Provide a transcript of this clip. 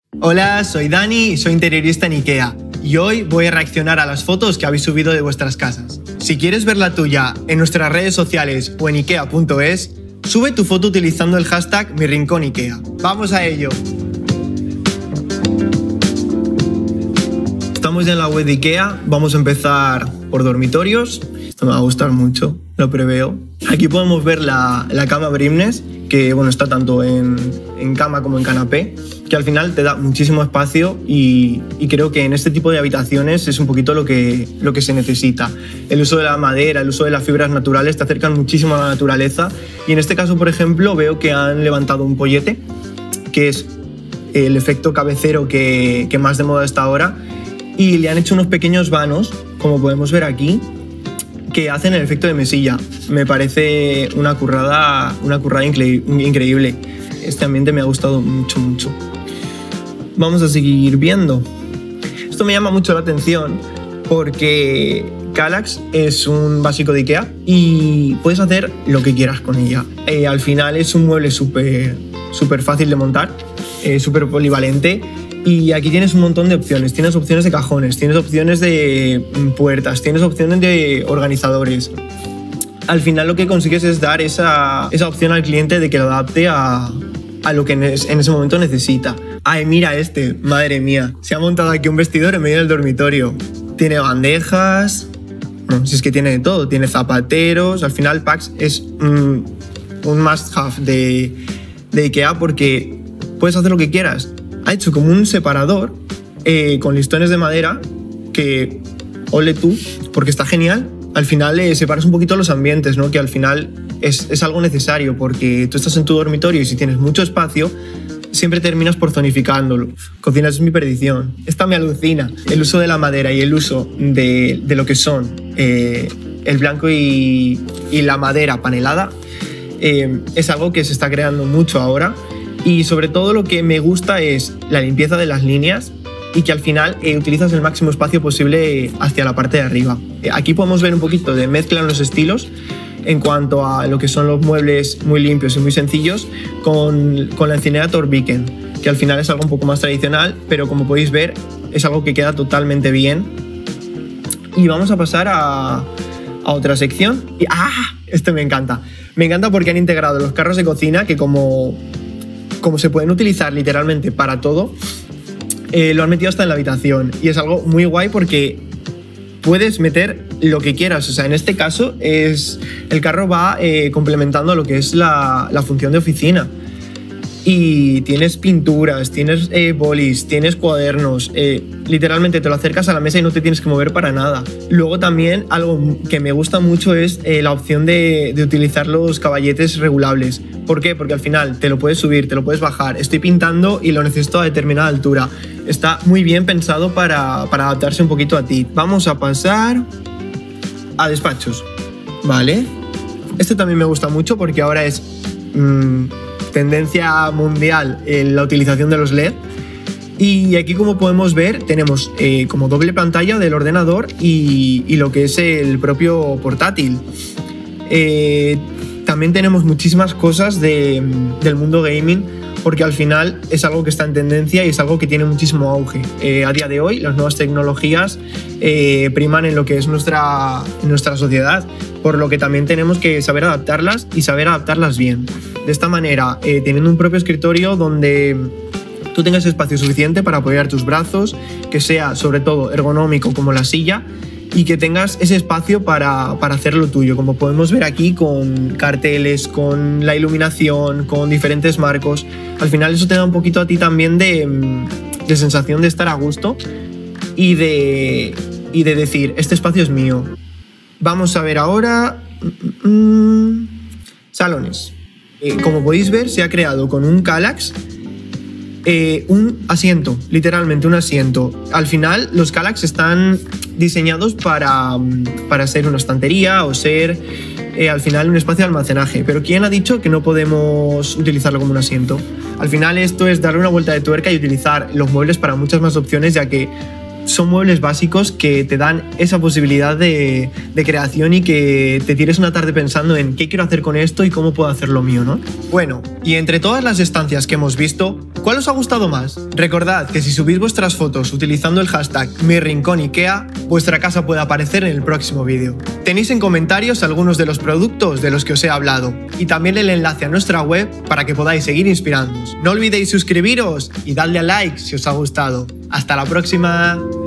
Hola, soy Dani y soy interiorista en IKEA y hoy voy a reaccionar a las fotos que habéis subido de vuestras casas. Si quieres ver la tuya en nuestras redes sociales o en ikea.es, sube tu foto utilizando el hashtag #MiRinconIkea. ¡Vamos a ello! Estamos ya en la web de IKEA, vamos a empezar por dormitorios. Esto me va a gustar mucho, lo preveo. Aquí podemos ver la cama Brimnes, que bueno, está tanto en cama como en canapé, que al final te da muchísimo espacio y creo que en este tipo de habitaciones es un poquito lo que se necesita. El uso de la madera, el uso de las fibras naturales te acercan muchísimo a la naturaleza y en este caso, por ejemplo, veo que han levantado un pollete, que es el efecto cabecero que más de moda está ahora, y le han hecho unos pequeños vanos, como podemos ver aquí, que hacen el efecto de mesilla. Me parece una currada increíble. Este ambiente me ha gustado mucho. Vamos a seguir viendo. Esto me llama mucho la atención porque Kallax es un básico de IKEA y puedes hacer lo que quieras con ella. Al final es un mueble súper fácil de montar, súper polivalente. Y aquí tienes un montón de opciones. Tienes opciones de cajones, tienes opciones de puertas, tienes opciones de organizadores. Al final lo que consigues es dar esa opción al cliente de que lo adapte a lo que en ese momento necesita. Ay, mira este, madre mía. Se ha montado aquí un vestidor en medio del dormitorio. Tiene bandejas, no, si es que tiene de todo. Tiene zapateros. Al final Pax es un must-have de IKEA porque puedes hacer lo que quieras. Ha hecho como un separador con listones de madera que, ole tú, porque está genial. Al final separas un poquito los ambientes, ¿no? Que al final es algo necesario porque tú estás en tu dormitorio y si tienes mucho espacio siempre terminas por zonificándolo. Cocina es mi perdición. Esta me alucina. El uso de la madera y el uso de lo que son el blanco y la madera panelada es algo que se está creando mucho ahora. Y sobre todo lo que me gusta es la limpieza de las líneas y que al final utilizas el máximo espacio posible hacia la parte de arriba. Aquí podemos ver un poquito de mezcla en los estilos en cuanto a lo que son los muebles muy limpios y muy sencillos con la Incinerator Viken, que al final es algo un poco más tradicional, pero como podéis ver es algo que queda totalmente bien. Y vamos a pasar a otra sección. Este me encanta. Me encanta porque han integrado los carros de cocina que como se pueden utilizar literalmente para todo, lo han metido hasta en la habitación y es algo muy guay porque puedes meter lo que quieras. O sea, en este caso el carro va complementando lo que es la función de oficina y tienes pinturas, tienes bolis, tienes cuadernos, literalmente te lo acercas a la mesa y no te tienes que mover para nada. Luego también algo que me gusta mucho es la opción de utilizar los caballetes regulables. ¿Por qué? Porque al final te lo puedes subir, te lo puedes bajar. Estoy pintando y lo necesito a determinada altura. Está muy bien pensado para adaptarse un poquito a ti. Vamos a pasar a despachos, ¿vale? Este también me gusta mucho porque ahora es tendencia mundial en la utilización de los LED. Y aquí, como podemos ver, tenemos como doble pantalla del ordenador y lo que es el propio portátil. También tenemos muchísimas cosas del mundo gaming porque al final es algo que está en tendencia y es algo que tiene muchísimo auge. A día de hoy las nuevas tecnologías priman en lo que es nuestra sociedad, por lo que también tenemos que saber adaptarlas y saber adaptarlas bien. De esta manera, teniendo un propio escritorio donde tú tengas espacio suficiente para apoyar tus brazos, que sea sobre todo ergonómico como la silla, y que tengas ese espacio para hacer lo tuyo, como podemos ver aquí con carteles, con la iluminación, con diferentes marcos. Al final eso te da un poquito a ti también de sensación de estar a gusto y de decir, este espacio es mío. Vamos a ver ahora salones. Como podéis ver, se ha creado con un Kallax un asiento, literalmente un asiento. Al final los Kallax están diseñados para ser una estantería o ser al final un espacio de almacenaje. Pero ¿quién ha dicho que no podemos utilizarlo como un asiento? Al final esto es darle una vuelta de tuerca y utilizar los muebles para muchas más opciones, ya que son muebles básicos que te dan esa posibilidad de creación y que te tires una tarde pensando en qué quiero hacer con esto y cómo puedo hacer lo mío, ¿no? Bueno, y entre todas las estancias que hemos visto, ¿cuál os ha gustado más? Recordad que si subís vuestras fotos utilizando el hashtag #MiRinconIkea, vuestra casa puede aparecer en el próximo vídeo. Tenéis en comentarios algunos de los productos de los que os he hablado y también el enlace a nuestra web para que podáis seguir inspirándoos. No olvidéis suscribiros y darle a like si os ha gustado. ¡Hasta la próxima!